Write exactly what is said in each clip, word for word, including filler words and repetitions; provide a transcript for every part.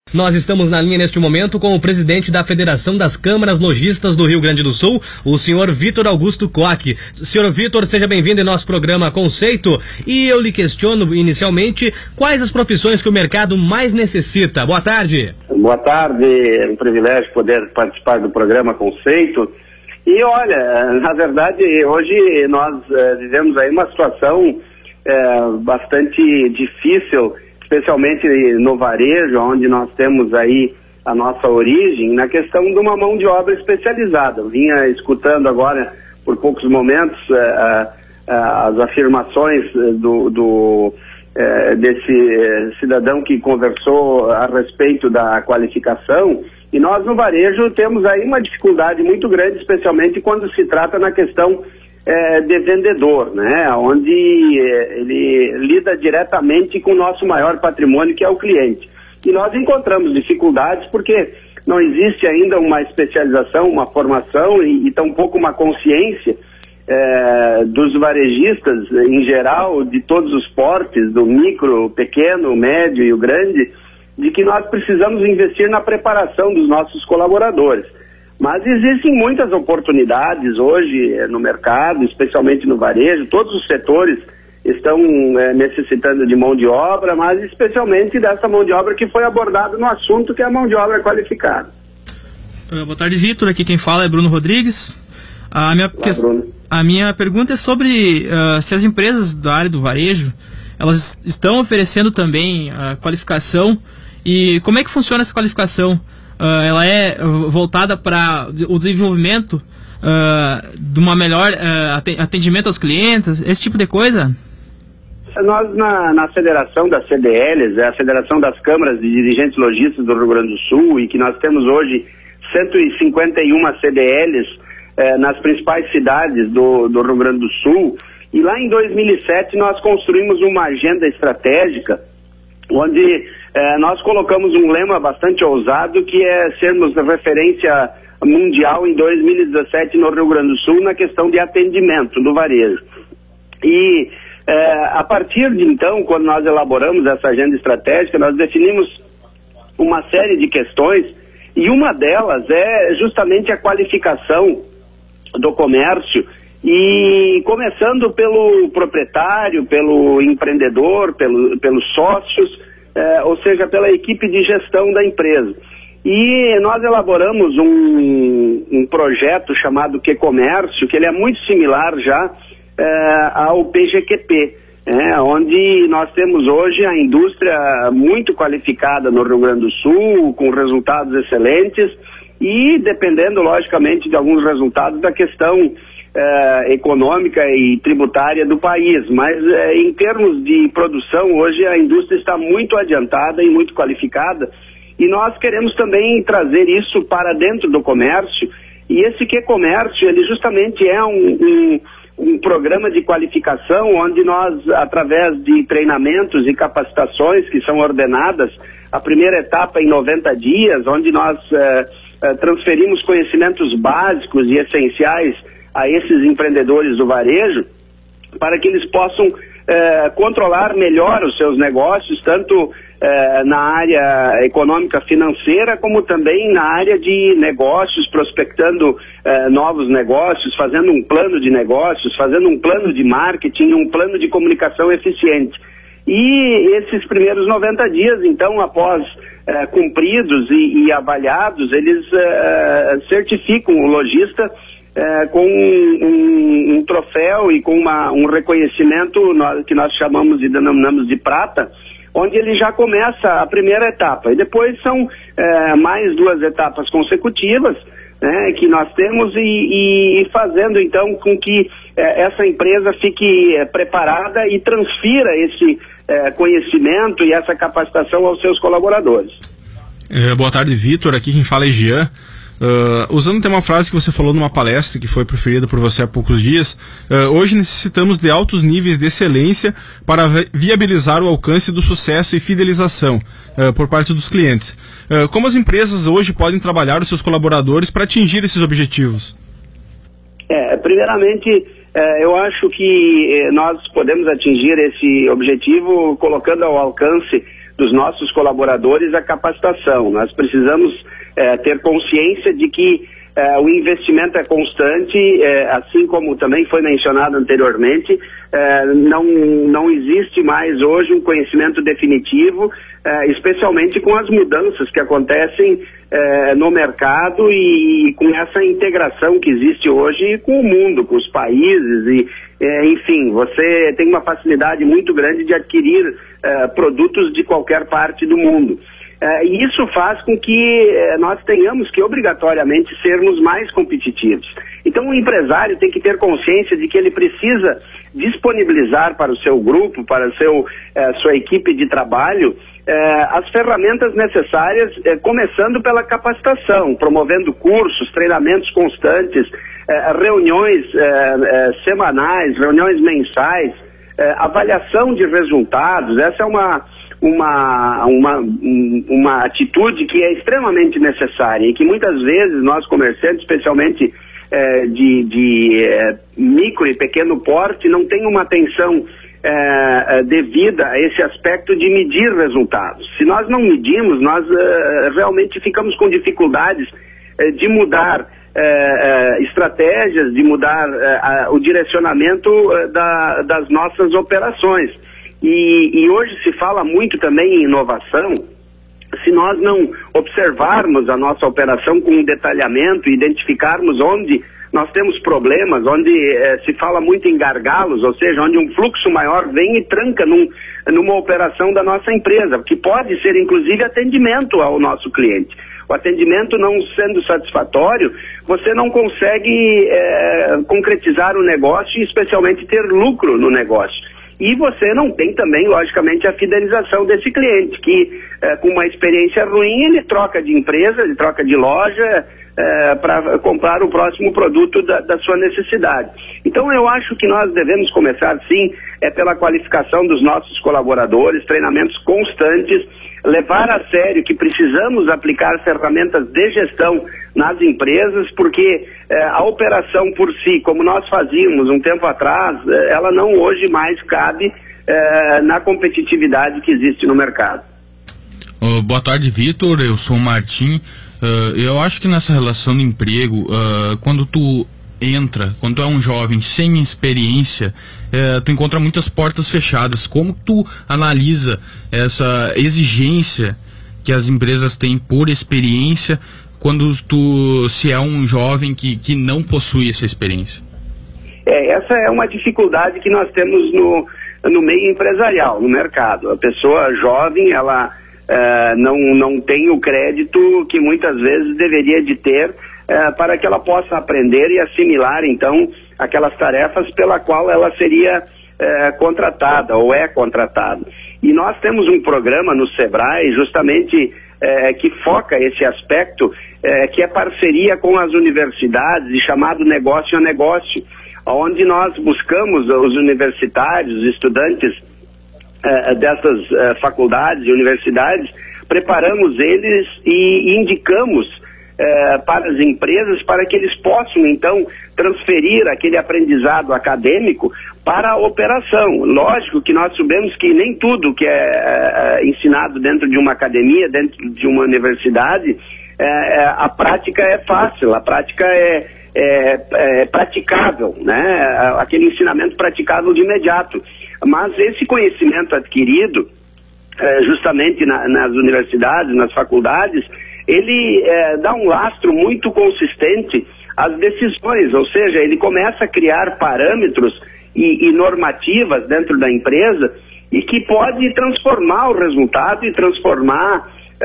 Nós estamos na linha neste momento com o presidente da Federação das Câmaras Lojistas do Rio Grande do Sul, o senhor Vitor Augusto Koch. Senhor Vitor, seja bem-vindo em nosso programa Conceito. E eu lhe questiono inicialmente quais as profissões que o mercado mais necessita. Boa tarde. Boa tarde, é um privilégio poder participar do programa Conceito. E olha, na verdade, hoje nós é, vivemos aí uma situação é, bastante difícil, especialmente no varejo, onde nós temos aí a nossa origem, na questão de uma mão de obra especializada. Eu vinha escutando agora, por poucos momentos, uh, uh, as afirmações do, do, uh, desse cidadão que conversou a respeito da qualificação, e nós no varejo temos aí uma dificuldade muito grande, especialmente quando se trata na questão É, de vendedor, né, onde é, ele lida diretamente com o nosso maior patrimônio, que é o cliente. E nós encontramos dificuldades porque não existe ainda uma especialização, uma formação e, e tampouco uma consciência é, dos varejistas em geral, de todos os portes, do micro, o pequeno, o médio e o grande, de que nós precisamos investir na preparação dos nossos colaboradores. Mas existem muitas oportunidades hoje é, no mercado, especialmente no varejo. Todos os setores estão é, necessitando de mão de obra, mas especialmente dessa mão de obra que foi abordada no assunto, que é a mão de obra qualificada. Uh, boa tarde, Vitor. Aqui quem fala é Bruno Rodrigues. A minha, Olá, que... Bruno. A minha pergunta é sobre uh, se as empresas da área do varejo, elas estão oferecendo também a qualificação, e como é que funciona essa qualificação? Uh, ela é voltada para o desenvolvimento uh, de uma melhor uh, atendimento aos clientes, esse tipo de coisa? Nós, na, na Federação das C D Ls, é a Federação das Câmaras de Dirigentes Lojistas do Rio Grande do Sul, e que nós temos hoje cento e cinquenta e uma C D Ls eh, nas principais cidades do, do Rio Grande do Sul, e lá em dois mil e sete nós construímos uma agenda estratégica onde eh, nós colocamos um lema bastante ousado, que é sermos referência mundial em dois mil e dezessete no Rio Grande do Sul na questão de atendimento do varejo. E eh, a partir de então, quando nós elaboramos essa agenda estratégica, nós definimos uma série de questões, e uma delas é justamente a qualificação do comércio, e começando pelo proprietário, pelo empreendedor, pelo, pelos sócios, eh, ou seja, pela equipe de gestão da empresa. E nós elaboramos um, um projeto chamado Q-Comércio, que ele é muito similar já eh, ao P G Q P, eh, onde nós temos hoje a indústria muito qualificada no Rio Grande do Sul, com resultados excelentes, e dependendo, logicamente, de alguns resultados da questão Eh, econômica e tributária do país, mas eh, em termos de produção, hoje a indústria está muito adiantada e muito qualificada, e nós queremos também trazer isso para dentro do comércio, e esse Q-Comércio, ele justamente é um, um, um programa de qualificação, onde nós, através de treinamentos e capacitações que são ordenadas, a primeira etapa em noventa dias, onde nós eh, eh, transferimos conhecimentos básicos e essenciais a esses empreendedores do varejo, para que eles possam eh, controlar melhor os seus negócios, tanto eh, na área econômica financeira, como também na área de negócios, prospectando eh, novos negócios, fazendo um plano de negócios, fazendo um plano de marketing, um plano de comunicação eficiente. E esses primeiros noventa dias, então, após eh, cumpridos e, e avaliados, eles eh, certificam o lojista É, com um, um, um troféu e com uma, um reconhecimento nós, que nós chamamos e denominamos de prata, onde ele já começa a primeira etapa. E depois são é, mais duas etapas consecutivas, né, que nós temos, e, e, e fazendo então com que é, essa empresa fique é, preparada e transfira esse é, conhecimento e essa capacitação aos seus colaboradores. É, boa tarde, Vitor. Aqui quem fala é Jean. Uh, usando até uma frase que você falou numa palestra que foi proferida por você há poucos dias, uh, hoje necessitamos de altos níveis de excelência para viabilizar o alcance do sucesso e fidelização uh, por parte dos clientes. Uh, como as empresas hoje podem trabalhar os seus colaboradores para atingir esses objetivos? É, primeiramente, é, eu acho que nós podemos atingir esse objetivo colocando ao alcance dos nossos colaboradores a capacitação. Nós precisamos é, ter consciência de que é, o investimento é constante, é, assim como também foi mencionado anteriormente, é, não, não existe mais hoje um conhecimento definitivo, é, especialmente com as mudanças que acontecem é, no mercado e, e com essa integração que existe hoje com o mundo, com os países e É, enfim, você tem uma facilidade muito grande de adquirir é, produtos de qualquer parte do mundo. É, e isso faz com que é, nós tenhamos que obrigatoriamente sermos mais competitivos. Então o empresário tem que ter consciência de que ele precisa disponibilizar para o seu grupo, para o seu, é, sua equipe de trabalho, é, as ferramentas necessárias, é, começando pela capacitação, promovendo cursos, treinamentos constantes, é, reuniões é, é, semanais, reuniões mensais, é, avaliação de resultados. Essa é uma, uma, uma, uma atitude que é extremamente necessária e que muitas vezes nós comerciantes, especialmente é, de, de é, micro e pequeno porte, não tem uma atenção é, devida a esse aspecto de medir resultados. Se nós não medimos, nós é, realmente ficamos com dificuldades é, de mudar É, é, estratégias, de mudar é, a, o direcionamento é, da, das nossas operações. E, e hoje se fala muito também em inovação. Se nós não observarmos a nossa operação com um detalhamento, identificarmos onde nós temos problemas, onde é, se fala muito em gargalos, ou seja, onde um fluxo maior vem e tranca num, numa operação da nossa empresa, que pode ser inclusive atendimento ao nosso cliente. O atendimento não sendo satisfatório, você não consegue é, concretizar o negócio e especialmente ter lucro no negócio. E você não tem também, logicamente, a fidelização desse cliente, que é, com uma experiência ruim, ele troca de empresa, ele troca de loja é, para comprar o próximo produto da, da sua necessidade. Então eu acho que nós devemos começar sim, é, pela qualificação dos nossos colaboradores, treinamentos constantes, levar a sério que precisamos aplicar ferramentas de gestão nas empresas, porque eh, a operação por si, como nós fazíamos um tempo atrás, eh, ela não hoje mais cabe eh, na competitividade que existe no mercado. Uh, boa tarde, Vitor. Eu sou o Martim. Uh, eu acho que nessa relação de emprego, uh, quando tu entra, quando tu é um jovem sem experiência, é, tu encontra muitas portas fechadas. Como tu analisa essa exigência que as empresas têm por experiência quando tu se é um jovem que, que não possui essa experiência? É, essa é uma dificuldade que nós temos no, no meio empresarial, no mercado. A pessoa jovem, ela é, não, não tem o crédito que muitas vezes deveria de ter É, para que ela possa aprender e assimilar, então, aquelas tarefas pela qual ela seria é, contratada ou é contratada. E nós temos um programa no Sebrae justamente é, que foca esse aspecto, é, que é parceria com as universidades, e chamado Negócio a Negócio, onde nós buscamos os universitários, os estudantes é, dessas é, faculdades e universidades, preparamos eles e indicamos Eh, para as empresas, para que eles possam, então, transferir aquele aprendizado acadêmico para a operação. Lógico que nós sabemos que nem tudo que é, é ensinado dentro de uma academia, dentro de uma universidade, é, a prática é fácil, a prática é, é, é praticável, né? Aquele ensinamento praticável de imediato. Mas esse conhecimento adquirido, é, justamente na, nas universidades, nas faculdades, ele é, dá um lastro muito consistente às decisões, ou seja, ele começa a criar parâmetros e, e normativas dentro da empresa e que pode transformar o resultado e transformar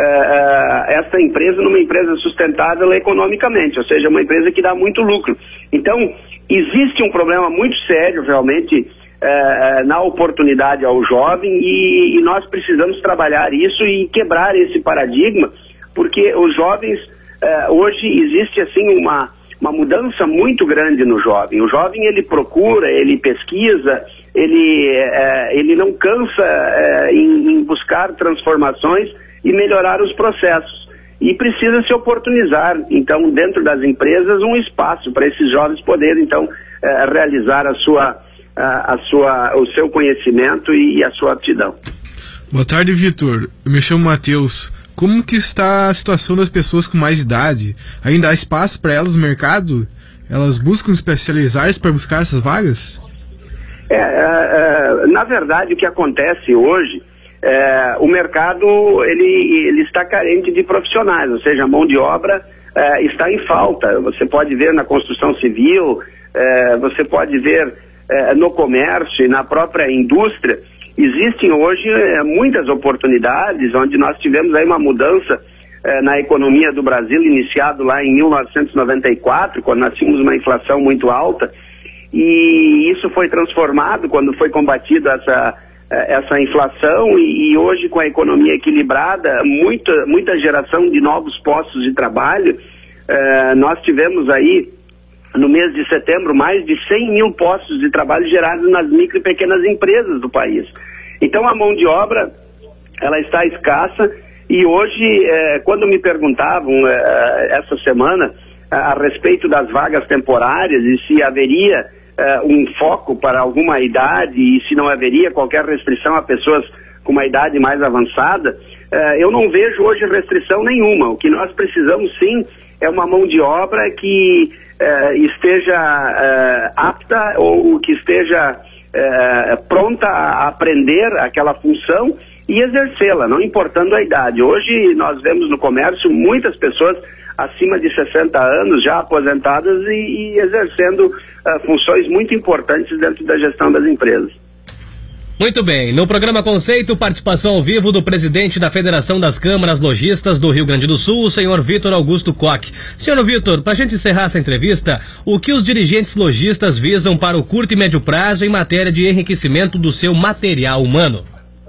é, essa empresa numa empresa sustentável economicamente, ou seja, uma empresa que dá muito lucro. Então, existe um problema muito sério realmente é, na oportunidade ao jovem e, e nós precisamos trabalhar isso e quebrar esse paradigma, porque os jovens, eh, hoje existe assim uma, uma mudança muito grande no jovem. O jovem, ele procura, ele pesquisa, ele, eh, ele não cansa eh, em, em buscar transformações e melhorar os processos. E precisa se oportunizar, então, dentro das empresas, um espaço para esses jovens poderem, então, eh, realizar a sua, a, a sua, o seu conhecimento e a sua aptidão. Boa tarde, Vitor. Eu me chamo Matheus. Como que está a situação das pessoas com mais idade? Ainda há espaço para elas no mercado? Elas buscam especializar-se para buscar essas vagas? É, é, na verdade, o que acontece hoje, é, o mercado ele, ele está carente de profissionais, ou seja, a mão de obra é, está em falta. Você pode ver na construção civil, é, você pode ver é, no comércio e na própria indústria. Existem hoje é, muitas oportunidades, onde nós tivemos aí uma mudança é, na economia do Brasil, iniciado lá em mil novecentos e noventa e quatro, quando nós tínhamos uma inflação muito alta, e isso foi transformado quando foi combatida essa, essa inflação, e, e hoje, com a economia equilibrada, muita, muita geração de novos postos de trabalho. É, nós tivemos aí, no mês de setembro, mais de cem mil postos de trabalho gerados nas micro e pequenas empresas do país. Então, a mão de obra, ela está escassa, e hoje, é, quando me perguntavam é, essa semana a respeito das vagas temporárias e se haveria uh, um foco para alguma idade e se não haveria qualquer restrição a pessoas com uma idade mais avançada, uh, eu não vejo hoje restrição nenhuma. O que nós precisamos sim é uma mão de obra que uh, esteja uh, apta ou que esteja uh, pronta a aprender aquela função e exercê-la, não importando a idade. Hoje nós vemos no comércio muitas pessoas acima de sessenta anos, já aposentadas e, e exercendo uh, funções muito importantes dentro da gestão das empresas. Muito bem, no programa Conceito, participação ao vivo do presidente da Federação das Câmaras Lojistas do Rio Grande do Sul, o senhor Vitor Augusto Koch. Senhor Vitor, para a gente encerrar essa entrevista, o que os dirigentes lojistas visam para o curto e médio prazo em matéria de enriquecimento do seu material humano?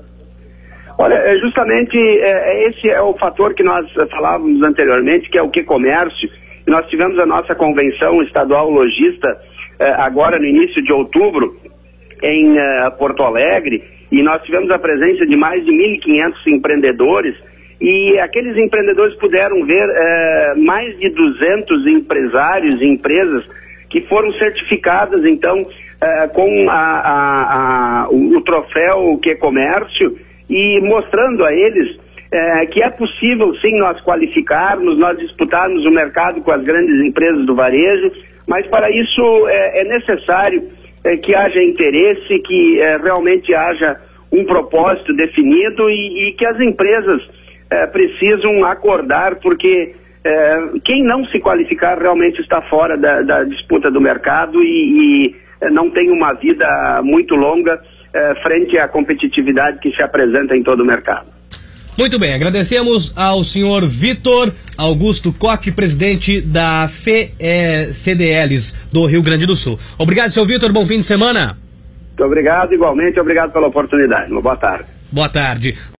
Olha, justamente é, esse é o fator que nós falávamos anteriormente, que é o que-comércio. Nós tivemos a nossa convenção estadual lojista é, agora no início de outubro em é, Porto Alegre, e nós tivemos a presença de mais de mil e quinhentos empreendedores, e aqueles empreendedores puderam ver é, mais de duzentos empresários e empresas que foram certificadas então é, com a, a, a, o, o troféu que-comércio, e mostrando a eles é, que é possível sim nós qualificarmos, nós disputarmos o mercado com as grandes empresas do varejo, mas para isso é, é necessário é, que haja interesse, que é, realmente haja um propósito definido e, e que as empresas é, precisam acordar, porque é, quem não se qualificar realmente está fora da, da disputa do mercado e, e não tem uma vida muito longa frente à competitividade que se apresenta em todo o mercado. Muito bem, agradecemos ao senhor Vitor Augusto Koch, presidente da F E C D Ls do Rio Grande do Sul. Obrigado, senhor Vitor, bom fim de semana. Muito obrigado, igualmente, obrigado pela oportunidade. Uma boa tarde. Boa tarde.